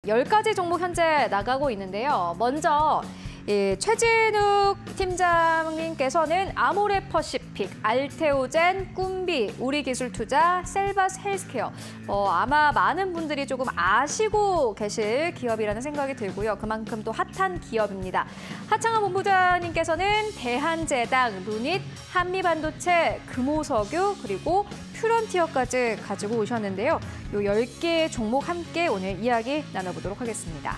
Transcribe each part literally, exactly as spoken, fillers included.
열 가지 종목 현재 나가고 있는데요. 먼저 예, 최진욱 팀장님께서는 아모레퍼시픽, 알테오젠, 꿈비, 우리기술투자, 셀바스 헬스케어. 어, 아마 많은 분들이 조금 아시고 계실 기업이라는 생각이 들고요. 그만큼 또 핫한 기업입니다. 하창한 본부장님께서는 대한제당, 루닛, 한미반도체, 금호석유, 그리고 퓨런티어까지 가지고 오셨는데요. 이 열 개의 종목 함께 오늘 이야기 나눠보도록 하겠습니다.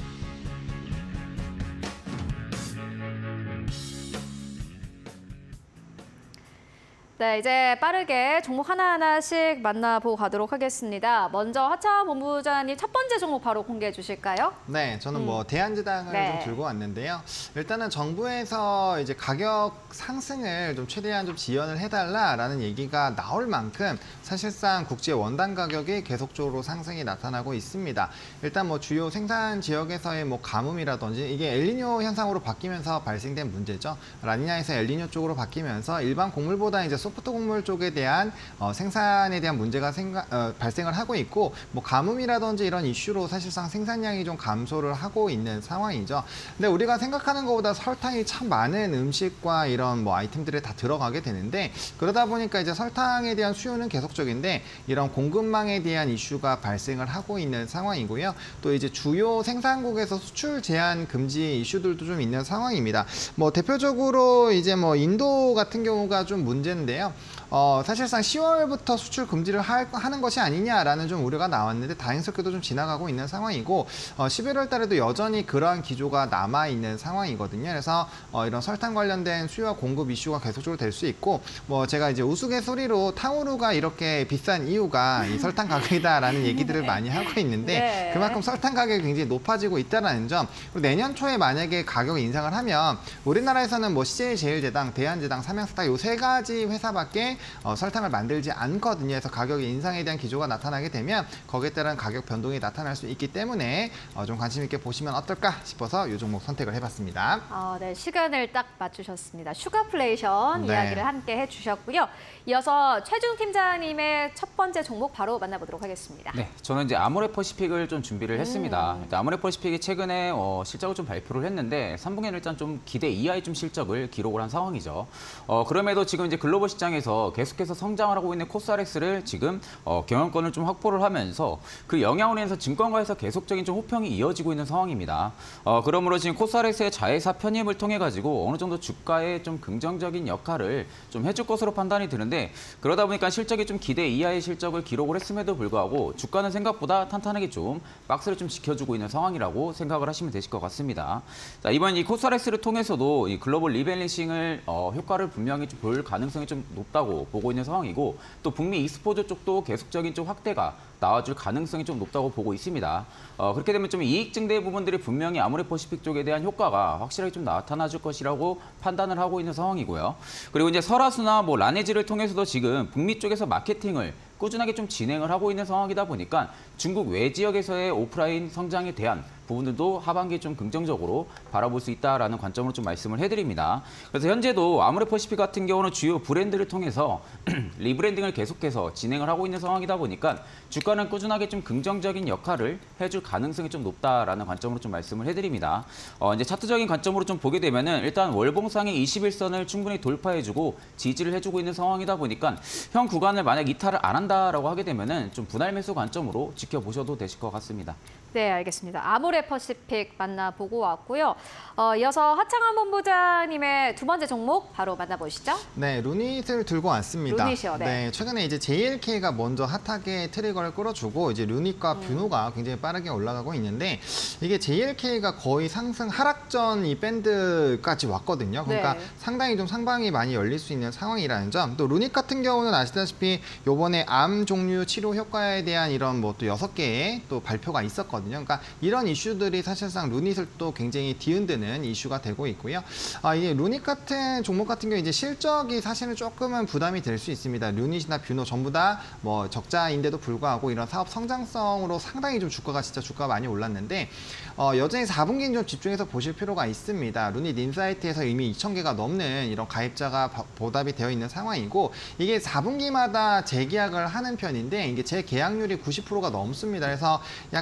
네, 이제 빠르게 종목 하나하나씩 만나보고 가도록 하겠습니다. 먼저 하창한 본부장님 첫 번째 종목 바로 공개해 주실까요? 네, 저는 뭐 음. 대한제당을 네. 좀 들고 왔는데요. 일단은 정부에서 이제 가격 상승을 좀 최대한 좀 지연을 해달라라는 얘기가 나올 만큼 사실상 국제 원단 가격이 계속적으로 상승이 나타나고 있습니다. 일단 뭐 주요 생산 지역에서의 뭐 가뭄이라든지 이게 엘니뇨 현상으로 바뀌면서 발생된 문제죠. 라니냐에서 엘니뇨 쪽으로 바뀌면서 일반 곡물보다 이제 소프트 곡물 쪽에 대한 어, 생산에 대한 문제가 생가, 어, 발생을 하고 있고 뭐 가뭄이라든지 이런 이슈로 사실상 생산량이 좀 감소를 하고 있는 상황이죠. 근데 우리가 생각하는 것보다 설탕이 참 많은 음식과 이런 뭐 아이템들이 다 들어가게 되는데 그러다 보니까 이제 설탕에 대한 수요는 계속적인데 이런 공급망에 대한 이슈가 발생을 하고 있는 상황이고요. 또 이제 주요 생산국에서 수출 제한 금지 이슈들도 좀 있는 상황입니다. 뭐 대표적으로 이제 뭐 인도 같은 경우가 좀 문제인데요. 어, 사실상 시월부터 수출 금지를 할, 하는 것이 아니냐라는 좀 우려가 나왔는데 다행스럽게도 좀 지나가고 있는 상황이고 어, 십일월 달에도 여전히 그러한 기조가 남아있는 상황이거든요. 그래서 어, 이런 설탕 관련된 수요와 공급 이슈가 계속적으로 될 수 있고 뭐 제가 이제 우스갯소리로 탕후루가 이렇게 비싼 이유가 이 설탕 가격이다라는 얘기들을 많이 하고 있는데 네. 그만큼 설탕 가격이 굉장히 높아지고 있다는 점. 그리고 내년 초에 만약에 가격 인상을 하면 우리나라에서는 뭐 씨제이제일제당, 대한제당, 삼양스타 요 세 가지 회사밖에 어, 설탕을 만들지 않거든요. 그래서 가격 인상에 대한 기조가 나타나게 되면 거기에 따른 가격 변동이 나타날 수 있기 때문에 어, 좀 관심 있게 보시면 어떨까 싶어서 이 종목 선택을 해봤습니다. 아, 네, 시간을 딱 맞추셨습니다. 슈가플레이션 네. 이야기를 함께 해주셨고요. 이어서 최준욱 팀장님의 첫 번째 종목 바로 만나보도록 하겠습니다. 네, 저는 이제 아모레퍼시픽을 좀 준비를 음. 했습니다. 아모레퍼시픽이 최근에 어, 실적을 좀 발표를 했는데 삼 분기에는 일단 좀 기대 이하의 좀 실적을 기록을 한 상황이죠. 어, 그럼에도 지금 이제 글로벌 시장에서 계속해서 성장을 하고 있는 코스알엑스를 지금 어, 경영권을 좀 확보를 하면서 그 영향으로 인해서 증권가에서 계속적인 좀 호평이 이어지고 있는 상황입니다. 어, 그러므로 지금 코스알엑스의 자회사 편입을 통해 가지고 어느 정도 주가에 좀 긍정적인 역할을 좀 해줄 것으로 판단이 드는데 그러다 보니까 실적이 좀 기대 이하의 실적을 기록을 했음에도 불구하고 주가는 생각보다 탄탄하게 좀 박스를 좀 지켜주고 있는 상황이라고 생각을 하시면 되실 것 같습니다. 자, 이번 이 코스알엑스를 통해서도 이 글로벌 리밸런싱을 어, 효과를 분명히 좀 볼 가능성이 좀 높다고 보고 있는 상황이고 또 북미 e스포츠 쪽도 계속적인 좀 확대가 나와줄 가능성이 좀 높다고 보고 있습니다. 어, 그렇게 되면 좀 이익 증대 부분들이 분명히 아모레퍼시픽 쪽에 대한 효과가 확실하게 좀 나타나줄 것이라고 판단을 하고 있는 상황이고요. 그리고 이제 설화수나 뭐 라네즈를 통해서도 지금 북미 쪽에서 마케팅을 꾸준하게 좀 진행을 하고 있는 상황이다 보니까 중국 외 지역에서의 오프라인 성장에 대한 부분들도 하반기에 좀 긍정적으로 바라볼 수 있다라는 관점으로 좀 말씀을 해드립니다. 그래서 현재도 아모레퍼시픽 같은 경우는 주요 브랜드를 통해서 리브랜딩을 계속해서 진행을 하고 있는 상황이다 보니까 주가는 꾸준하게 좀 긍정적인 역할을 해줄 가능성이 좀 높다라는 관점으로 좀 말씀을 해드립니다. 어, 이제 차트적인 관점으로 좀 보게 되면은 일단 월봉상의 이십일 선을 충분히 돌파해주고 지지를 해주고 있는 상황이다 보니까 현 구간을 만약 이탈을 안 한다라고 하게 되면은 좀 분할 매수 관점으로 지켜보셔도 되실 것 같습니다. 네, 알겠습니다. 아모레퍼시픽 만나보고 왔고요. 어, 이어서 하창한 본부장님의 두 번째 종목 바로 만나보시죠. 네, 루닛을 들고 왔습니다. 루닛이요, 네. 네, 최근에 이제 제이엘케이가 먼저 핫하게 트리거를 끌어주고 이제 루닛과 음. 뷰노가 굉장히 빠르게 올라가고 있는데 이게 제이엘케이가 거의 상승 하락전 이 밴드까지 왔거든요. 그러니까 네. 상당히 좀 상방이 많이 열릴 수 있는 상황이라는 점. 또 루닛 같은 경우는 아시다시피 요번에 암 종류 치료 효과에 대한 이런 뭐 또 여섯 개의 또 발표가 있었거든요. 그러니까 이런 이슈들이 사실상 루닛을 또 굉장히 뒤흔드는 이슈가 되고 있고요. 아, 이게 루닛 같은 종목 같은 경우 이제 실적이 사실은 조금은 부담이 될 수 있습니다. 루닛이나 뷰노 전부 다 뭐 적자인데도 불구하고 이런 사업 성장성으로 상당히 좀 주가가 진짜 주가가 많이 올랐는데 어, 여전히 사 분기는 좀 집중해서 보실 필요가 있습니다. 루닛 인사이트에서 이미 이천 개가 넘는 이런 가입자가 보답이 되어 있는 상황이고 이게 사 분기마다 재계약을 하는 편인데 이게 재계약률이 구십 퍼센트가 넘습니다. 그래서 약간 이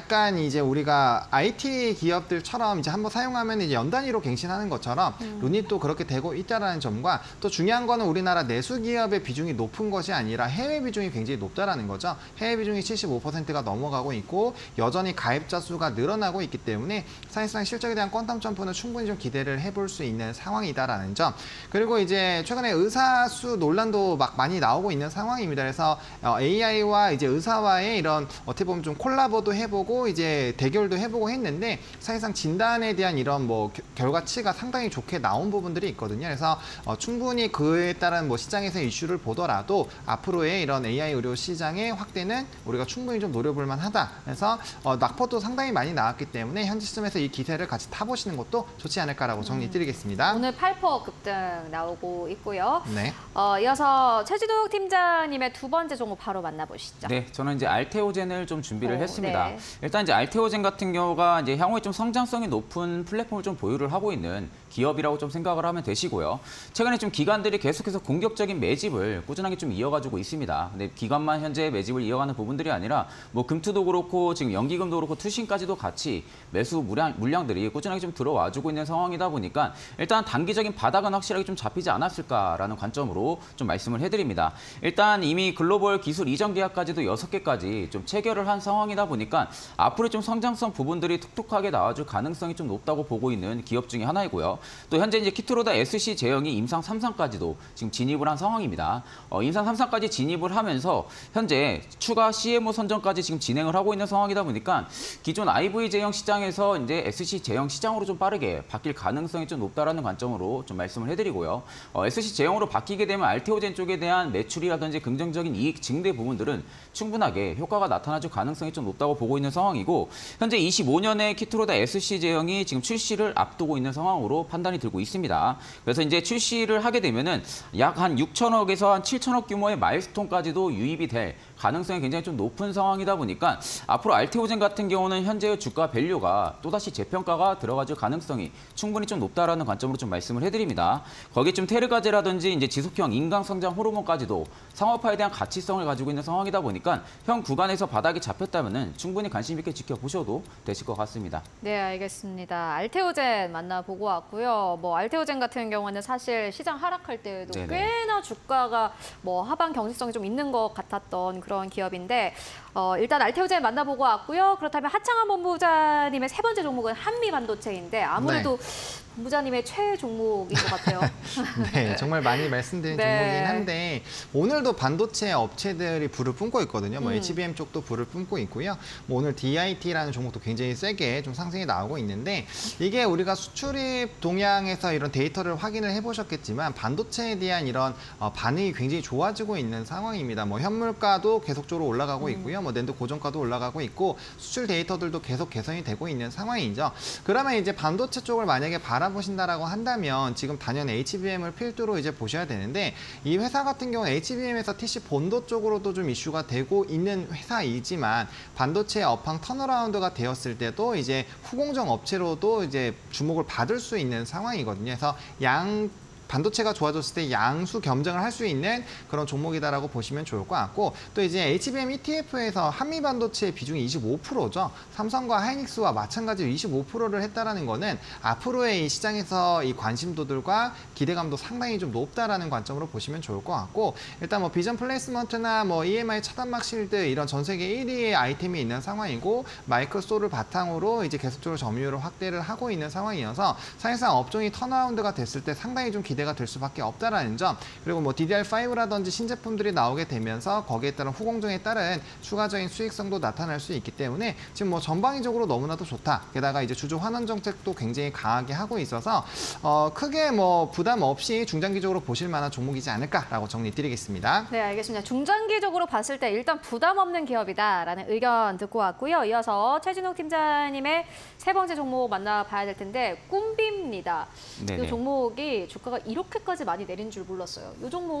이제 우리가 아이티 기업들처럼 이제 한번 사용하면 이제 연 단위로 갱신하는 것처럼 음. 루닛도 그렇게 되고 있다라는 점과 또 중요한 거는 우리나라 내수 기업의 비중이 높은 것이 아니라 해외 비중이 굉장히 높다라는 거죠. 해외 비중이 칠십오 퍼센트가 넘어가고 있고 여전히 가입자 수가 늘어나고 있기 때문에 사실상 실적에 대한 퀀텀 점프는 충분히 좀 기대를 해볼 수 있는 상황이다라는 점. 그리고 이제 최근에 의사 수 논란도 막 많이 나오고 있는 상황입니다. 그래서 에이아이와 이제 의사와의 이런 어떻게 보면 좀 콜라보도 해보고 이제 대결도 해보고 했는데 사실상 진단에 대한 이런 뭐 결과치가 상당히 좋게 나온 부분들이 있거든요. 그래서 어, 충분히 그에 따른 뭐 시장에서 이슈를 보더라도 앞으로의 이런 에이아이 의료 시장의 확대는 우리가 충분히 좀 노려볼 만하다. 그래서 어, 낙폭도 상당히 많이 나왔기 때문에 현재 시점에서 이 기세를 같이 타보시는 것도 좋지 않을까라고 정리드리겠습니다. 오늘 팔 퍼센트 급등 나오고 있고요. 네. 어, 이어서 최진욱 팀장님의 두 번째 종목 바로 만나보시죠. 네, 저는 이제 알테오젠을 좀 준비를 오, 했습니다. 네. 일단 이제 알테오젠 같은 경우가 이제 향후에 좀 성장성이 높은 플랫폼을 좀 보유를 하고 있는 기업이라고 좀 생각을 하면 되시고요. 최근에 좀 기관들이 계속해서 공격적인 매집을 꾸준하게 좀 이어가지고 있습니다. 근데 기관만 현재 매집을 이어가는 부분들이 아니라 뭐 금투도 그렇고 지금 연기금도 그렇고 투신까지도 같이 매수 물량, 물량들이 꾸준하게 좀 들어와주고 있는 상황이다 보니까 일단 단기적인 바닥은 확실하게 좀 잡히지 않았을까라는 관점으로 좀 말씀을 해드립니다. 일단 이미 글로벌 기술 이전 계약까지도 여섯 개까지 좀 체결을 한 상황이다 보니까 앞으로 좀 성장성 부분들이 톡톡하게 나와줄 가능성이 좀 높다고 보고 있는 기업 중에 하나이고요. 또 현재 이제 키트로다 에스씨 제형이 임상 삼 상까지도 지금 진입을 한 상황입니다. 어, 임상 삼 상까지 진입을 하면서 현재 추가 씨엠오 선정까지 지금 진행을 하고 있는 상황이다 보니까 기존 아이브이 제형 시장에서 이제 에스씨 제형 시장으로 좀 빠르게 바뀔 가능성이 좀 높다라는 관점으로 좀 말씀을 해드리고요. 어, 에스씨 제형으로 바뀌게 되면 알테오젠 쪽에 대한 매출이라든지 긍정적인 이익 증대 부분들은 충분하게 효과가 나타나줄 가능성이 좀 높다고 보고 있는 상황이고 현재 이십오 년에 키트로다 에스씨 제형이 지금 출시를 앞두고 있는 상황으로 판단이 들고 있습니다. 그래서 이제 출시를 하게 되면은 약 한 육천억에서 한 칠천억 규모의 마일스톤까지도 유입이 될 가능성이 굉장히 좀 높은 상황이다 보니까 앞으로 알테오젠 같은 경우는 현재의 주가 밸류가 또다시 재평가가 들어가질 가능성이 충분히 좀 높다라는 관점으로 좀 말씀을 해드립니다. 거기에 좀 테르가제라든지 이제 지속형 인강 성장 호르몬까지도 상업화에 대한 가치성을 가지고 있는 상황이다 보니까 현 구간에서 바닥이 잡혔다면은 충분히 관심 있게 지켜보셔도 되실 것 같습니다. 네, 알겠습니다. 알테오젠 만나보고 왔고요. 뭐 알테오젠 같은 경우는 사실 시장 하락할 때에도 네네. 꽤나 주가가 뭐 하방 경직성이 좀 있는 것 같았던 그런 기업인데 어, 일단 알테오젠 만나보고 왔고요. 그렇다면 하창한 본부장님의 세 번째 종목은 한미반도체인데 아무래도 네. 본부장님의 최애 종목인 것 같아요. 네, 정말 많이 말씀드린 네. 종목이긴 한데 오늘도 반도체 업체들이 불을 뿜고 있거든요. 뭐 음. 에이치비엠 쪽도 불을 뿜고 있고요. 뭐 오늘 디아이티라는 종목도 굉장히 세게 좀 상승이 나오고 있는데 이게 우리가 수출입 동향에서 이런 데이터를 확인을 해보셨겠지만 반도체에 대한 이런 어, 반응이 굉장히 좋아지고 있는 상황입니다. 뭐 현물가도 계속적으로 올라가고 음. 있고요. 뭐 낸드 고정가도 올라가고 있고 수출 데이터들도 계속 개선이 되고 있는 상황이죠. 그러면 이제 반도체 쪽을 만약에 바라보신다라고 한다면 지금 단연 에이치비엠을 필두로 이제 보셔야 되는데 이 회사 같은 경우는 에이치비엠에서 티씨 본도 쪽으로도 좀 이슈가 되고 있는 회사이지만 반도체 업황 턴어라운드가 되었을 때도 이제 후공정 업체로도 이제 주목을 받을 수 있는 상황이거든요. 그래서 양 반도체가 좋아졌을 때 양수 겸정을 할 수 있는 그런 종목이다라고 보시면 좋을 것 같고 또 이제 에이치비엠 이티에프에서 한미 반도체 비중이 이십오 퍼센트죠. 삼성과 하이닉스와 마찬가지로 이십오 퍼센트를 했다라는 거는 앞으로의 이 시장에서 이 관심도들과 기대감도 상당히 좀 높다라는 관점으로 보시면 좋을 것 같고 일단 뭐 비전 플레이스먼트나 뭐 이엠아이 차단막 실드 이런 전 세계 일 위의 아이템이 있는 상황이고 마이크로소를 바탕으로 이제 계속적으로 점유율을 확대를 하고 있는 상황이어서 사실상 업종이 턴어라운드가 됐을 때 상당히 좀 기대 기대가 될 수밖에 없다라는 점 그리고 뭐 디디알 파이브라든지 신제품들이 나오게 되면서 거기에 따른 후공정에 따른 추가적인 수익성도 나타날 수 있기 때문에 지금 뭐 전방위적으로 너무나도 좋다. 게다가 이제 주주 환원 정책도 굉장히 강하게 하고 있어서 어, 크게 뭐 부담 없이 중장기적으로 보실 만한 종목이지 않을까라고 정리드리겠습니다. 네, 알겠습니다. 중장기적으로 봤을 때 일단 부담 없는 기업이다라는 의견 듣고 왔고요. 이어서 최진욱 팀장님의 세 번째 종목 만나봐야 될 텐데 꿈비입니다. 이 종목이 주가가 이렇게까지 많이 내린 줄 몰랐어요. 이 종목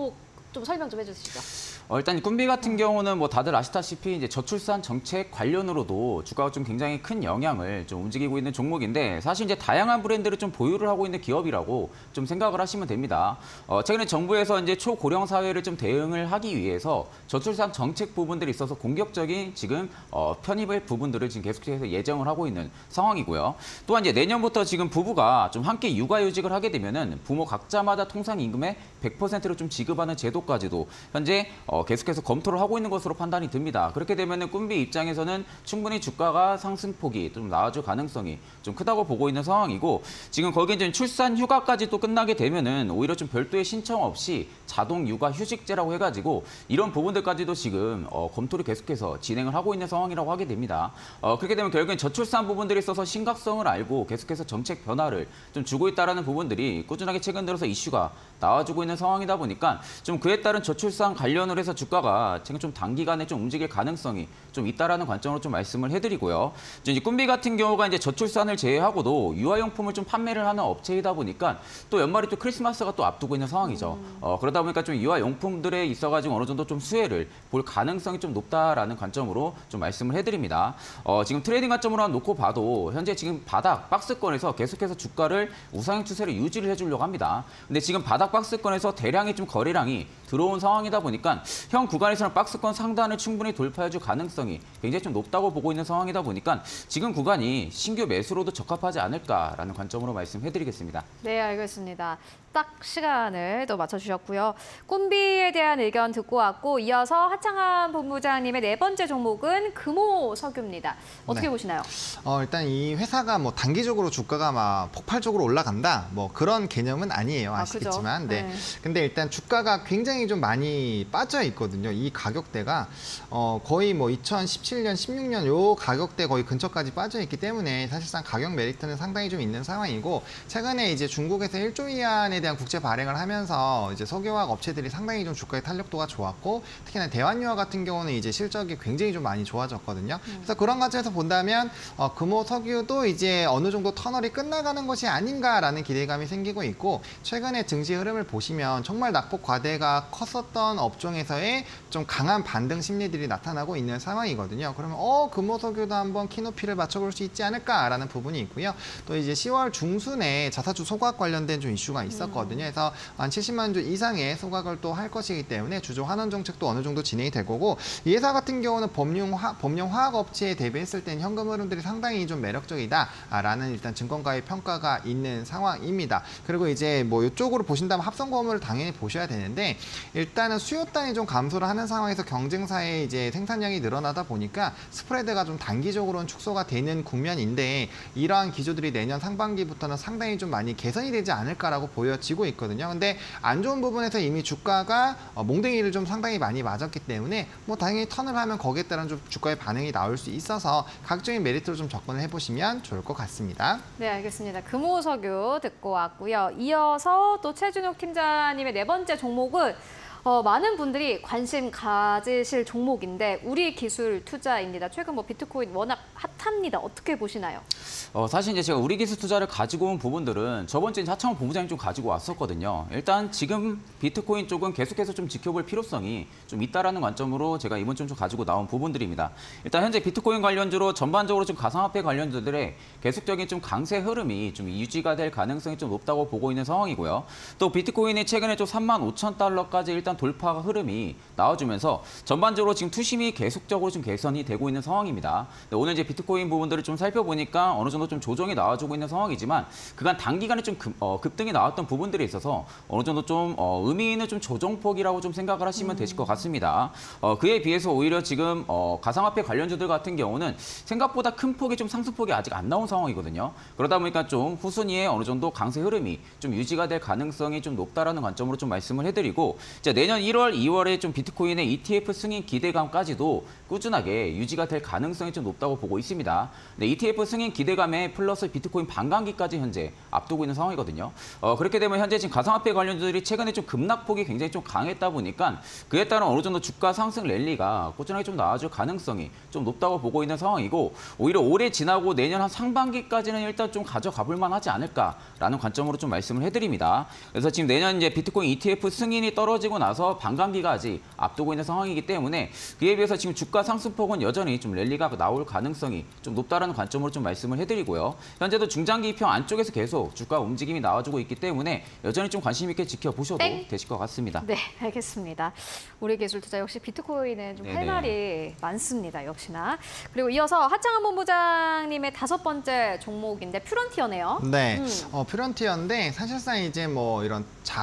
좀 설명 좀 해주시죠. 어, 일단 꿈비 같은 경우는 뭐 다들 아시다시피 이제 저출산 정책 관련으로도 주가가 좀 굉장히 큰 영향을 좀 움직이고 있는 종목인데 사실 이제 다양한 브랜드를 좀 보유를 하고 있는 기업이라고 좀 생각을 하시면 됩니다. 어, 최근에 정부에서 이제 초고령 사회를 좀 대응을 하기 위해서 저출산 정책 부분들이 있어서 공격적인 지금 어, 편입의 부분들을 지금 계속해서 예정을 하고 있는 상황이고요. 또한 이제 내년부터 지금 부부가 좀 함께 육아휴직을 하게 되면은 부모 각자마다 통상 임금의 백 퍼센트를 좀 지급하는 제도까지도 현재 어, 계속해서 검토를 하고 있는 것으로 판단이 듭니다. 그렇게 되면은 꿈비 입장에서는 충분히 주가가 상승폭이 좀 나아질 가능성이 좀 크다고 보고 있는 상황이고 지금 거기에 이제 출산 휴가까지 또 끝나게 되면은 오히려 좀 별도의 신청 없이 자동 육아 휴직제라고 해가지고 이런 부분들까지도 지금 어, 검토를 계속해서 진행을 하고 있는 상황이라고 하게 됩니다. 어, 그렇게 되면 결국엔 저출산 부분들이 있어서 심각성을 알고 계속해서 정책 변화를 좀 주고 있다라는 부분들이 꾸준하게 최근 들어서 이슈가 나와주고 있는 상황이다 보니까 좀 그에 따른 저출산 관련을 해서 주가가 지금 좀 단기간에 좀 움직일 가능성이 좀 있다라는 관점으로 좀 말씀을 해드리고요. 이제 꿈비 같은 경우가 이제 저출산을 제외하고도 유아용품을 좀 판매를 하는 업체이다 보니까 또 연말이 또 크리스마스가 또 앞두고 있는 상황이죠. 음. 어, 그러다 보니까 좀 유아용품들에 있어가지고 어느 정도 좀 수혜를 볼 가능성이 좀 높다라는 관점으로 좀 말씀을 해드립니다. 어, 지금 트레이딩 관점으로 놓고 봐도 현재 지금 바닥 박스권에서 계속해서 주가를 우상향 추세를 유지를 해주려고 합니다. 근데 지금 바닥 박스권에서 대량의 좀 거래량이 들어온 상황이다 보니까 현 구간에서는 박스권 상단을 충분히 돌파해줄 가능성이 굉장히 좀 높다고 보고 있는 상황이다 보니까 지금 구간이 신규 매수로도 적합하지 않을까라는 관점으로 말씀해드리겠습니다. 네, 알겠습니다. 딱 시간을 또 맞춰주셨고요. 꿈비에 대한 의견 듣고 왔고 이어서 하창한 본부장님의 네 번째 종목은 금호석유입니다. 어떻게 네. 보시나요? 어, 일단 이 회사가 뭐 단기적으로 주가가 막 폭발적으로 올라간다 뭐 그런 개념은 아니에요. 아, 아시겠지만. 그죠? 네. 네. 근데 일단 주가가 굉장히 좀 많이 빠져 있거든요. 이 가격대가 어, 거의 뭐 이천십칠 년, 십육 년 요 가격대 거의 근처까지 빠져 있기 때문에 사실상 가격 메리트는 상당히 좀 있는 상황이고 최근에 이제 중국에서 일조 위안에 대한 국제 발행을 하면서 이제 석유화학 업체들이 상당히 좀 주가의 탄력도가 좋았고 특히나 대환유화 같은 경우는 이제 실적이 굉장히 좀 많이 좋아졌거든요. 음. 그래서 그런 관점에서 본다면 어, 금호 석유도 이제 어느 정도 터널이 끝나가는 것이 아닌가라는 기대감이 생기고 있고 최근에 증시 흐름을 보시면 정말 낙폭 과대가 컸었던 업종에서의 좀 강한 반등 심리들이 나타나고 있는 상황이거든요. 그러면 어 금호 석유도 한번 키높이를 맞춰볼 수 있지 않을까라는 부분이 있고요. 또 이제 시월 중순에 자사주 소각 관련된 좀 이슈가 있었거든요. 그래서 한 칠십만 주 이상의 소각을 또 할 것이기 때문에 주조 환원 정책도 어느 정도 진행이 될 거고 이 회사 같은 경우는 법령 화, 법령 화학 업체에 대비했을 땐 현금 흐름들이 상당히 좀 매력적이다라는 일단 증권가의 평가가 있는 상황입니다. 그리고 이제 뭐 이쪽으로 보신다면 합성 건물을 당연히 보셔야 되는데 일단은 수요단이 좀 감소를 하는 상황에서 경쟁사의 이제 생산량이 늘어나다 보니까 스프레드가 좀 단기적으로는 축소가 되는 국면인데 이러한 기조들이 내년 상반기부터는 상당히 좀 많이 개선이 되지 않을까라고 보여지고 있거든요. 근데 안 좋은 부분에서 이미 주가가 몽둥이를 좀 상당히 많이 맞았기 때문에 뭐 당연히 턴을 하면 거기에 따른 좀 주가의 반응이 나올 수 있어서 가격적인 메리트로 좀 접근을 해보시면 좋을 것 같습니다. 네, 알겠습니다. 금호석유 듣고 왔고요. 이어서 또 최준욱 팀장님의 네 번째 종목은 어, 많은 분들이 관심 가지실 종목인데 우리 기술 투자입니다. 최근 뭐 비트코인 워낙 핫합니다. 어떻게 보시나요? 어, 사실 이제 제가 우리 기술 투자를 가지고 온 부분들은 저번 주에 하창원 본부장님 좀 가지고 왔었거든요. 일단 지금 비트코인 쪽은 계속해서 좀 지켜볼 필요성이 좀 있다라는 관점으로 제가 이번 주 좀 가지고 나온 부분들입니다. 일단 현재 비트코인 관련주로 전반적으로 좀 가상화폐 관련주들의 계속적인 좀 강세 흐름이 좀 유지가 될 가능성이 좀 높다고 보고 있는 상황이고요. 또 비트코인이 최근에 좀 삼만 오천 달러까지 일단 돌파 흐름이 나와주면서 전반적으로 지금 투심이 계속적으로 좀 개선이 되고 있는 상황입니다. 오늘 이제 비트코인 부분들을 좀 살펴보니까 어느 정도 좀 조정이 나와주고 있는 상황이지만 그간 단기간에 좀 급, 어, 급등이 나왔던 부분들이 있어서 어느 정도 좀 어, 의미 있는 좀 조정폭이라고 좀 생각을 하시면 되실 것 같습니다. 어, 그에 비해서 오히려 지금 어, 가상화폐 관련주들 같은 경우는 생각보다 큰 폭이 좀 상승폭이 아직 안 나온 상황이거든요. 그러다 보니까 좀 후순위에 어느 정도 강세 흐름이 좀 유지가 될 가능성이 좀 높다라는 관점으로 좀 말씀을 해드리고 이제 내년 일월, 이월에 좀 비트코인의 이티에프 승인 기대감까지도 꾸준하게 유지가 될 가능성이 좀 높다고 보고 있습니다. 있습니다. 네, 이티에프 승인 기대감에 플러스 비트코인 반감기까지 현재 앞두고 있는 상황이거든요. 어, 그렇게 되면 현재 지금 가상화폐 관련주들이 최근에 좀 급락폭이 굉장히 좀 강했다 보니까 그에 따른 어느 정도 주가 상승 랠리가 꾸준하게 좀 나와줄 가능성이 좀 높다고 보고 있는 상황이고 오히려 올해 지나고 내년 한 상반기까지는 일단 좀 가져가 볼 만하지 않을까라는 관점으로 좀 말씀을 해드립니다. 그래서 지금 내년 이제 비트코인 이티에프 승인이 떨어지고 나서 반감기가 아직 앞두고 있는 상황이기 때문에 그에 비해서 지금 주가 상승폭은 여전히 좀 랠리가 나올 가능성이 좀 높다라는 관점으로 좀 말씀을 해드리고요. 현재도 중장기평 안쪽에서 계속 주가 움직임이 나와주고 있기 때문에 여전히 좀 관심 있게 지켜보셔도 땡. 되실 것 같습니다. 네, 알겠습니다. 우리 기술 투자 역시 비트코인은 좀 할 네네. 말이 많습니다, 역시나. 그리고 이어서 하창한 본부장님의 다섯 번째 종목인데 퓨런티어네요. 네, 음. 어, 퓨런티어인데 사실상 이제 뭐 이런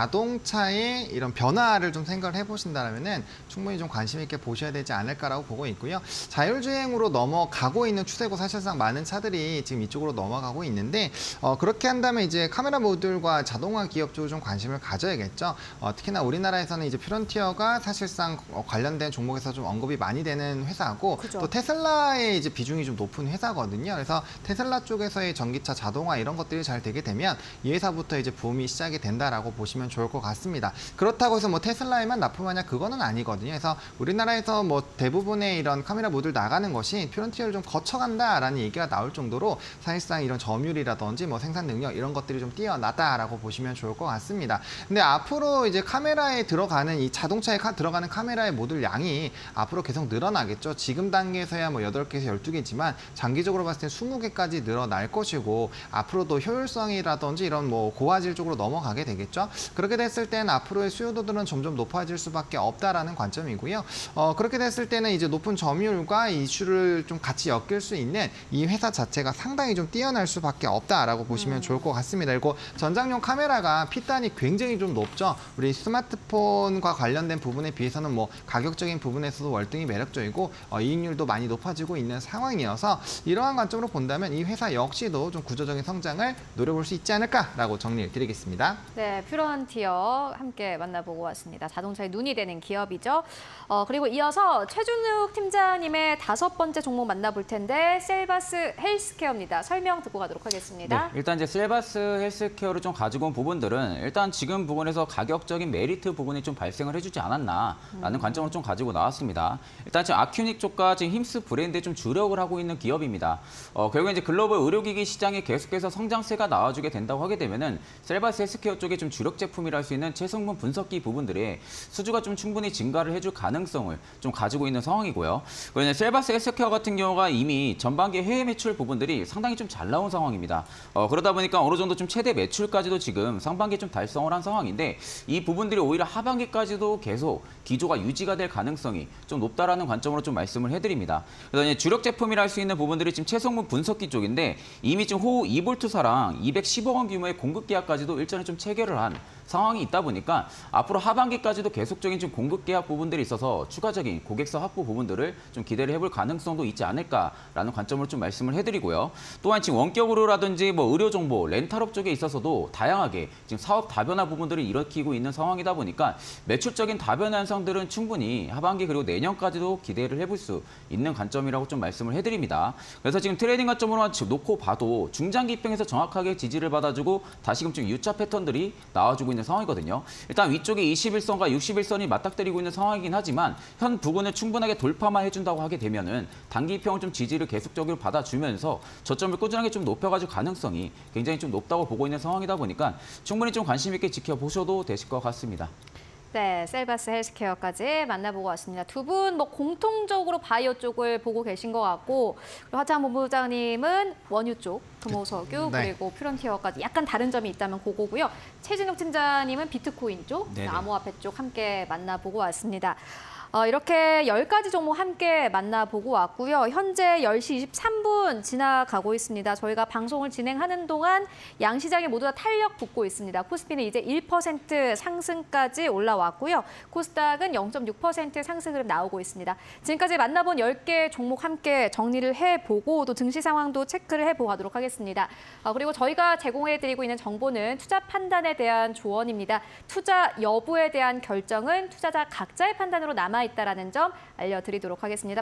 자동차의 이런 변화를 좀 생각을 해보신다면은 충분히 좀 관심 있게 보셔야 되지 않을까라고 보고 있고요. 자율주행으로 넘어가고 있는 추세고 사실상 많은 차들이 지금 이쪽으로 넘어가고 있는데 어, 그렇게 한다면 이제 카메라 모듈과 자동화 기업 쪽으로 좀 관심을 가져야겠죠. 어, 특히나 우리나라에서는 이제 퓨런티어가 사실상 어, 관련된 종목에서 좀 언급이 많이 되는 회사고 그죠. 또 테슬라의 이제 비중이 좀 높은 회사거든요. 그래서 테슬라 쪽에서의 전기차 자동화 이런 것들이 잘 되게 되면 이 회사부터 이제 붐이 시작이 된다라고 보시면 좋을 것 같습니다. 그렇다고 해서 뭐 테슬라에만 납품하냐 그거는 아니거든요. 그래서 우리나라에서 뭐 대부분의 이런 카메라 모듈 나가는 것이 퓨런티어를 좀 거쳐간다라는 얘기가 나올 정도로 사실상 이런 점유율이라든지 뭐 생산 능력 이런 것들이 좀 뛰어나다라고 보시면 좋을 것 같습니다. 근데 앞으로 이제 카메라에 들어가는 이 자동차에 카, 들어가는 카메라의 모듈 양이 앞으로 계속 늘어나겠죠. 지금 단계에서야 뭐 여덟 개에서 열두 개지만 장기적으로 봤을 때 스무 개까지 늘어날 것이고 앞으로도 효율성이라든지 이런 뭐 고화질 쪽으로 넘어가게 되겠죠. 그렇게 됐을 때는 앞으로의 수요도들은 점점 높아질 수밖에 없다라는 관점이고요. 어, 그렇게 됐을 때는 이제 높은 점유율과 이슈를 좀 같이 엮일 수 있는 이 회사 자체가 상당히 좀 뛰어날 수밖에 없다라고 보시면 음. 좋을 것 같습니다. 그리고 전장용 카메라가 P단이 굉장히 좀 높죠. 우리 스마트폰과 관련된 부분에 비해서는 뭐 가격적인 부분에서도 월등히 매력적이고 어, 이익률도 많이 높아지고 있는 상황이어서 이러한 관점으로 본다면 이 회사 역시도 좀 구조적인 성장을 노려볼 수 있지 않을까라고 정리를 드리겠습니다. 네, 퓨런티어 함께 만나보고 왔습니다. 자동차에 눈이 되는 기업이죠. 어, 그리고 이어서 최준욱 팀장님의 다섯 번째 종목 만나볼 텐데 셀바스 헬스케어입니다. 설명 듣고 가도록 하겠습니다. 네, 일단 이제 셀바스 헬스케어를 좀 가지고 온 부분들은 일단 지금 부분에서 가격적인 메리트 부분이 좀 발생을 해주지 않았나라는 음. 관점을 좀 가지고 나왔습니다. 일단 지금 아큐닉 쪽과 지금 힘스 브랜드에 좀 주력을 하고 있는 기업입니다. 어, 결국 이제 글로벌 의료기기 시장에 계속해서 성장세가 나와주게 된다고 하게 되면은 셀바스 헬스케어 쪽에 좀 주력 제품이라 할 수 있는 체성분 분석기 부분들의 수주가 좀 충분히 증가를 해줄 가능성을 좀 가지고 있는 상황이고요. 그리고 이제 셀바스 헬스케어 같은 경우가 이미 전반기 해외 매출 부분들이 상당히 좀 잘 나온 상황입니다. 어, 그러다 보니까 어느 정도 좀 최대 매출까지도 지금 상반기에 좀 달성을 한 상황인데 이 부분들이 오히려 하반기까지도 계속 기조가 유지가 될 가능성이 좀 높다라는 관점으로 좀 말씀을 해드립니다. 그래서 이제 주력 제품이라 할 수 있는 부분들이 지금 체성분 분석기 쪽인데 이미 지금 호우 이 볼트사랑 이백십억 원 규모의 공급 계약까지도 일전에 좀 체결을 한 상황이 있다 보니까 앞으로 하반기까지도 계속적인 좀 공급 계약 부분들이 있어서 추가적인 고객사 확보 부분들을 좀 기대를 해볼 가능성도 있지 않을까라는 관점으로 좀 말씀을 해드리고요. 또한 지금 원격으로라든지 뭐 의료 정보, 렌탈업 쪽에 있어서도 다양하게 지금 사업 다변화 부분들을 일으키고 있는 상황이다 보니까 매출적인 다변화 현상들은 충분히 하반기 그리고 내년까지도 기대를 해볼 수 있는 관점이라고 좀 말씀을 해드립니다. 그래서 지금 트레이딩 관점으로만 놓고 봐도 중장기평에서 정확하게 지지를 받아주고 다시금 좀 U자 패턴들이 나와주고 있는 상황이거든요. 일단 위쪽에 이십일 선과 육십일 선이 맞닥뜨리고 있는 상황이긴 하지만 현 부근을 충분하게 돌파만 해준다고 하게 되면은 단기평은 좀 지지를 계속적으로 받아주면서 저점을 꾸준하게 좀 높여가지고 가능성이 굉장히 좀 높다고 보고 있는 상황이다 보니까 충분히 좀 관심 있게 지켜보셔도 되실 것 같습니다. 네, 셀바스 헬스케어까지 만나보고 왔습니다. 두 분 뭐 공통적으로 바이오 쪽을 보고 계신 것 같고 그리고 하창 본부장님은 원유 쪽, 금호석유 네. 그리고 퓨런티어까지 약간 다른 점이 있다면 그거고요. 최진욱 팀장님은 비트코인 쪽, 네네. 암호화폐 쪽 함께 만나보고 왔습니다. 어, 이렇게 열 가지 종목 함께 만나보고 왔고요. 현재 열 시 이십삼 분 지나가고 있습니다. 저희가 방송을 진행하는 동안 양시장이 모두 다 탄력 붙고 있습니다. 코스피는 이제 일 퍼센트 상승까지 올라왔고요. 코스닥은 영 점 육 퍼센트 상승 흐름 나오고 있습니다. 지금까지 만나본 열 개 종목 함께 정리를 해보고 또 증시 상황도 체크를 해보도록 하겠습니다. 어, 그리고 저희가 제공해드리고 있는 정보는 투자 판단에 대한 조언입니다. 투자 여부에 대한 결정은 투자자 각자의 판단으로 남아있다는 점 알려드리도록 하겠습니다.